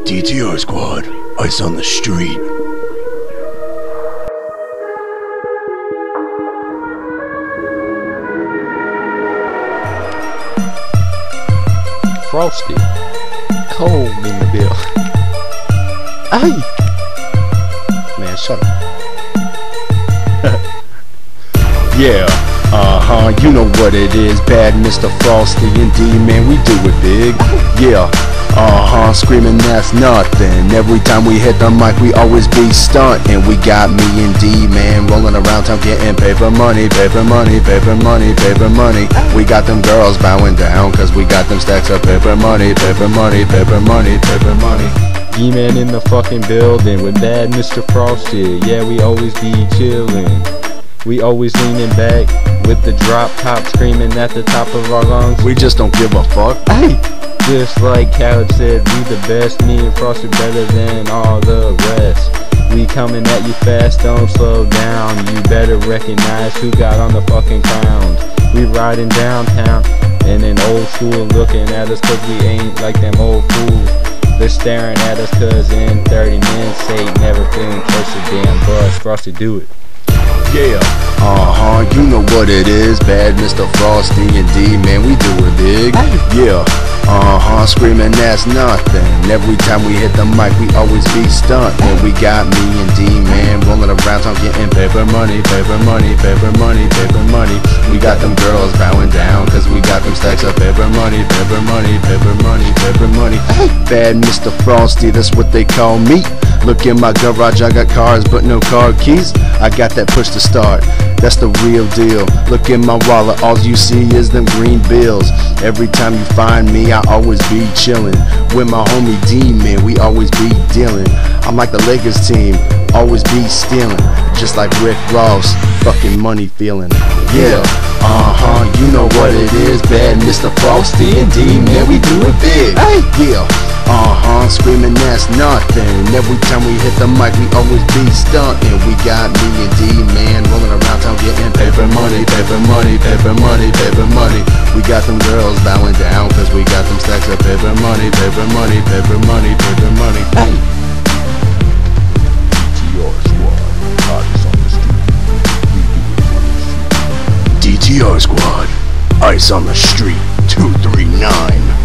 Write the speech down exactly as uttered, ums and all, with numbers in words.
D T R Squad, ice on the street. Frosty, cold in the bill. Hey, man, shut up. Yeah, uh-huh, you know what it is. Bad Mister Frosty and D, man, we do it big. Yeah, uh-huh, screaming that's nothing. Every time we hit the mic, we always be stunting. We got me and D, man, rolling around town getting paper money, paper money, paper money, paper money. We got them girls bowing down, cause we got them stacks of paper money, paper money, paper money, paper money. D-Man in the fucking building with Bad Mister Frosty. Yeah, we always be chillin'. We always leaning back with the drop top, screaming at the top of our lungs. We just don't give a fuck. Hey, just like Khaled said, we the best. Me and Frosty better than all the rest. We coming at you fast, don't slow down. You better recognize who got on the fucking clowns. We riding downtown and an old school looking at us, cause we ain't like them old fools. They're staring at us cause in thirty minutes ain't never feeling close to damn buzz. Frosty, do it. Yeah, uh-huh, you know what it is. Bad Mister Frosty and D, man, we do it big. Yeah, uh-huh, screaming that's nothing. Every time we hit the mic, we always be stunting. We got me and D, man, rolling around town getting paper money, paper money, paper money, paper money. We got them girls bowing down, cause we got them stacks of paper money, paper money, paper money, paper money. Bad Mister Frosty, that's what they call me. Look in my garage, I got cars but no car keys. I got that push to start, that's the real deal. Look in my wallet, all you see is them green bills. Every time you find me, I always be chillin'. With my homie D, man, we always be dealin'. I'm like the Lakers team, always be stealin'. Just like Rick Ross, fucking money feelin'. Yeah, uh-huh, you know what it is. Bad Mister Frosty and D, man, we do it big. Hey, yeah. Uh-huh, screaming that's nothing. Every time we hit the mic, we always be stunting. We got me and D, man, rolling around town getting paper money, paper money, paper money, paper money. We got them girls bowing down, cause we got them stacks of paper money, paper money, paper money, paper money. Hey! D T R Squad, ice on the street. D T R Squad, ice on the street, two three nine.